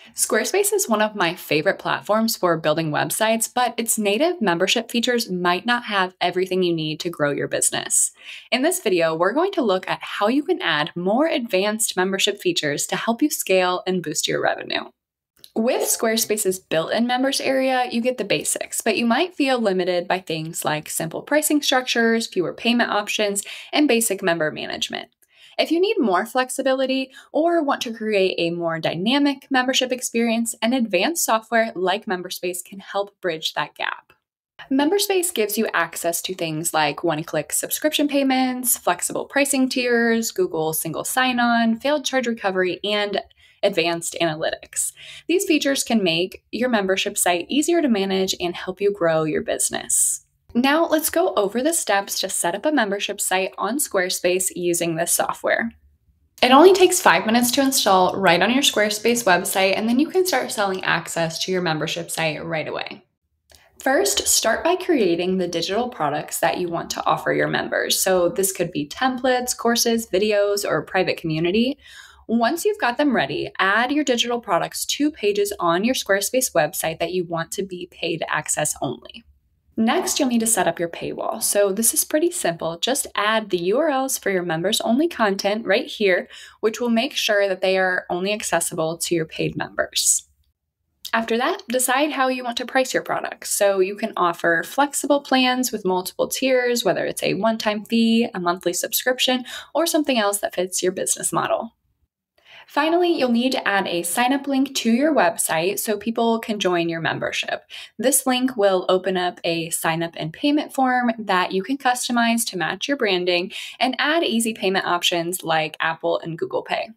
Squarespace is one of my favorite platforms for building websites, but its native membership features might not have everything you need to grow your business. In this video, we're going to look at how you can add more advanced membership features to help you scale and boost your revenue. With Squarespace's built-in members area, you get the basics, but you might feel limited by things like simple pricing structures, fewer payment options, and basic member management. If you need more flexibility or want to create a more dynamic membership experience, an advanced software like MemberSpace can help bridge that gap. MemberSpace gives you access to things like one-click subscription payments, flexible pricing tiers, Google single sign-on, failed charge recovery, and advanced analytics. These features can make your membership site easier to manage and help you grow your business. Now let's go over the steps to set up a membership site on Squarespace using this software. It only takes 5 minutes to install right on your Squarespace website, and then you can start selling access to your membership site right away. First, start by creating the digital products that you want to offer your members. So this could be templates, courses, videos, or a private community. Once you've got them ready, add your digital products to pages on your Squarespace website that you want to be paid access only. Next, you'll need to set up your paywall. So this is pretty simple. Just add the URLs for your members only content right here, which will make sure that they are only accessible to your paid members. After that, decide how you want to price your products. So you can offer flexible plans with multiple tiers, whether it's a one-time fee, a monthly subscription, or something else that fits your business model. Finally, you'll need to add a sign-up link to your website so people can join your membership. This link will open up a sign-up and payment form that you can customize to match your branding and add easy payment options like Apple and Google Pay.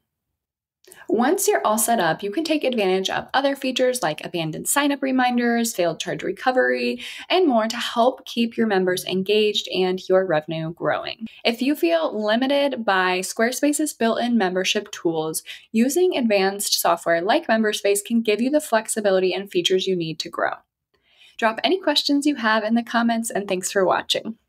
Once you're all set up, you can take advantage of other features like abandoned sign-up reminders, failed charge recovery, and more to help keep your members engaged and your revenue growing. If you feel limited by Squarespace's built-in membership tools, using advanced software like MemberSpace can give you the flexibility and features you need to grow. Drop any questions you have in the comments, and thanks for watching.